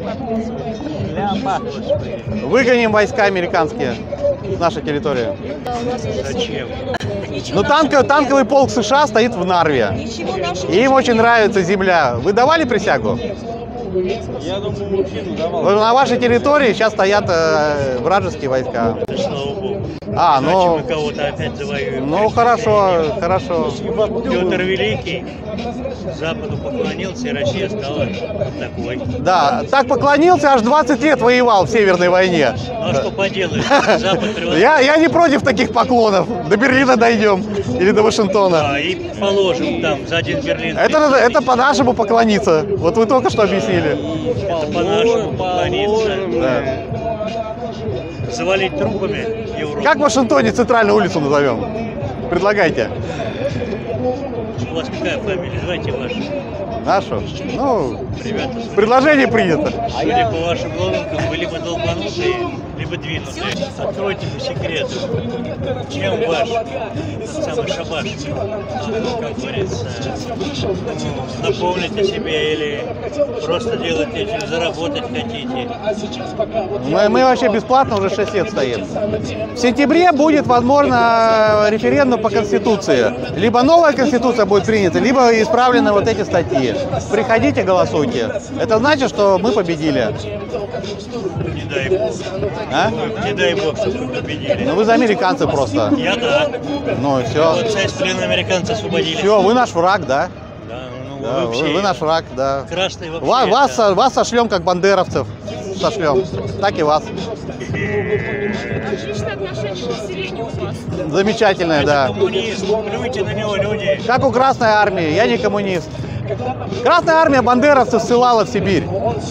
Выгоним войска американские с нашей территории. Зачем? Ну, танковый полк США стоит в Нарве. И им очень нравится земля. Вы давали присягу? Я думаю, Мухину давал. На вашей территории сейчас стоят вражеские войска. Слава богу. Ну, мы кого-то опять завоюем. ну хорошо, хорошо. Петр Великий Западу поклонился, и Россия стала такой. Да, так поклонился, аж 20 лет воевал в Северной войне. Ну а что поделаешь? Запад превосходит. Я не против таких поклонов. До Берлина дойдем или до Вашингтона. И положим там за один Берлин. Это по-нашему поклониться. Вот вы только что объяснили. Это по-нашему поклониться. Да. Завалить трупами Европу. Как в Вашингтоне центральную улицу назовем? Предлагайте. У вас какая фамилия? Давайте вашу. Нашу? Ну, Ребята, предложение принято. судя по вашим лозунгам, вы либо долбанутые, либо двинутые. Откройте по секрету, чем ваш самый шабаш, как говорится, напомните себе или просто делаете этим, заработать хотите. Мы вообще бесплатно уже 6 лет стоим. В сентябре будет, возможно, референдум по Конституции. Либо новая Конституция будет принята, либо исправлены вот эти статьи. Приходите, голосуйте. Это значит, что мы победили. Не дай бог. А? Не дай бог, что вы победили. Ну вы за американцев просто. Я да. Ну и все. Вот часть плена американцев освободили. Все, вы наш враг, да? Да, ну Да, вообще. вы наш враг, да. Красный вообще. Вас сошлем, как бандеровцев сошлем. Так и вас. Отличное отношение к населению у вас. Замечательное, да. Коммунист, плюйте на него, люди. Как у Красной Армии, я не коммунист. Красная Армия бандеровцев ссылала в Сибирь.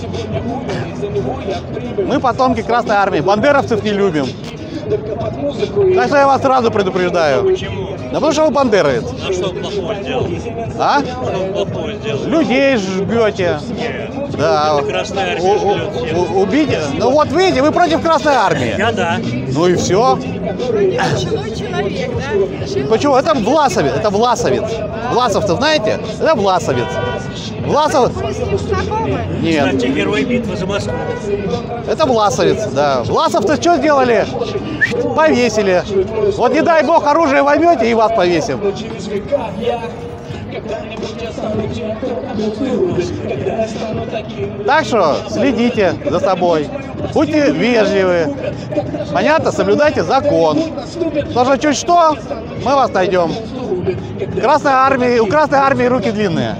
Мы потомки Красной Армии, бандеровцев не любим. Так что я вас сразу предупреждаю. Почему? Да потому что вы бандеровец. А что он плохого сделал? А? Что он плохого сделал? Людей жгете. Нет. Да. Это Красная Армия жгет всех. Убить. Ну вот видите, вы против Красной Армии. Я да. Ну и все. Пожилой человек, да? Почему? Это Власовец. Это Власовец. Власов-то знаете? Это Власовец. Власов... Вы с ним знакомы? Нет. Кстати, герой битвы за Москву. Это Власовец, да. Власов-то что сделали? Повесили. Вот не дай бог оружие возьмете и вас повесим. Так что следите за собой. Будьте вежливы. Понятно? Соблюдайте закон. Потому что чуть что, мы вас найдем. У Красной Армии руки длинные.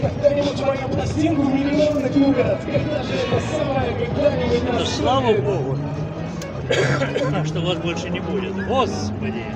Ну, слава богу, что вас больше не будет. Господи.